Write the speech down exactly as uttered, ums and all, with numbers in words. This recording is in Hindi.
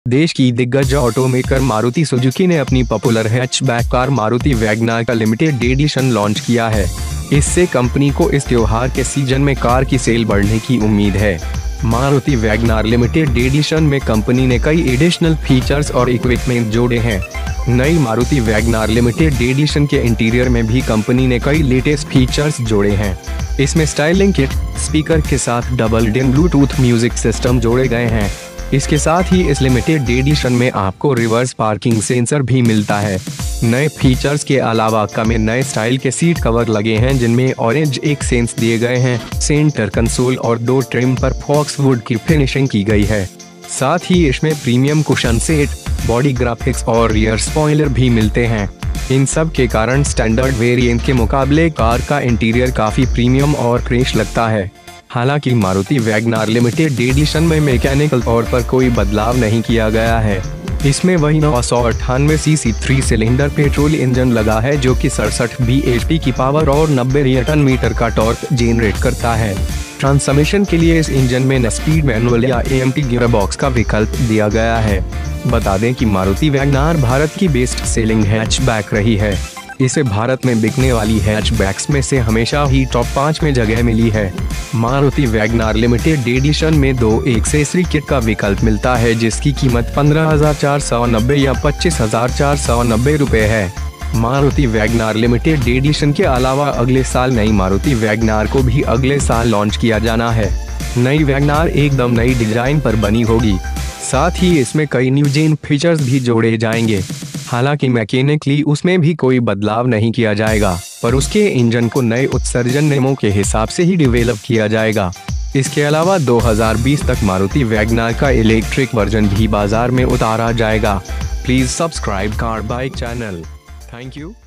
देश की दिग्गज ऑटोमेकर मारुति सुजुकी ने अपनी popular hatchback car Maruti Wagon R का लिमिटेड एडिशन लॉन्च किया है। इससे कंपनी को इस त्योहार के सीजन में कार की सेल बढ़ने की उम्मीद है। मारुति वैगनार लिमिटेड एडिशन में कंपनी ने कई एडिशनल फीचर्स और इक्विपमेंट जोड़े हैं। नई मारुति वैगनार लिमिटेड एडिशन के इंटीरियर में भी कंपनी ने कई लेटेस्ट फीचर्स जोड़े हैं। इसमें स्टाइलिंग किट, स्पीकर के साथ डबल डिन ब्लूटूथ म्यूजिक सिस्टम जोड़े गए हैं। इसके साथ ही इस लिमिटेड एडिशन में आपको रिवर्स पार्किंग सेंसर भी मिलता है। नए फीचर्स के अलावा कार में नए स्टाइल के सीट कवर लगे हैं, जिनमें ऑरेंज एक्सेंट्स दिए गए हैं। सेंटर कंसोल और दो ट्रिम पर फॉक्सवुड की फिनिशिंग की गई है। साथ ही इसमें premium cushion set, body graphics और रियर स्पॉइलर भी मिलते हैं। इन सब के कारण स्टैंडर्ड वेरिएंट के मुकाबले कार का इंटीरियर काफी प्रीमियम और फ्रेश लगता है। हालांकि मारुति वैगनार लिमिटेड एडिशन में मैकेनिकल तौर पर कोई बदलाव नहीं किया गया है। इसमें वही नौ सौ अट्ठानवे CC three cylinder petrol engine लगा है, जो कि सड़सठ बी एच पी की पावर और नब्बे न्यूटन मीटर का टॉर्क जेनरेट करता है। ट्रांसमिशन के लिए इस इंजन में न स्पीड मैनुअल या ए एम टी गियरबॉक्स का विकल्प दिया गया है। बता दें कि मारुति वैगनार भारत की बेस्ट सेलिंग हैचबैक रही है। इसे भारत में बिकने वाली हैचबैक्स में से हमेशा ही टॉप पाँच में जगह मिली है। मारुति वैगनार लिमिटेड एडिशन में दो एक्सेसरी किट का विकल्प मिलता है, जिसकी कीमत पंद्रह हजार चार सौ नब्बे या पच्चीस हजार चार सौ नब्बे रुपए है। मारुति वैगनार लिमिटेड एडिशन के अलावा अगले साल नई मारुति वैगनार को भी अगले साल लॉन्च किया जाना है। नई वैगनार एकदम नई डिजाइन पर बनी होगी। साथ ही इसमें कई न्यू जेन फीचर्स भी जोड़े जाएंगे। हालांकि मैकेनिकली उसमें भी कोई बदलाव नहीं किया जाएगा, पर उसके इंजन को नए उत्सर्जन नियमों के हिसाब से ही डेवलप किया जाएगा। इसके अलावा दो हज़ार बीस तक मारुति वैगनार का इलेक्ट्रिक वर्जन भी बाजार में उतारा जाएगा। Please subscribe car bike channel. Thank you.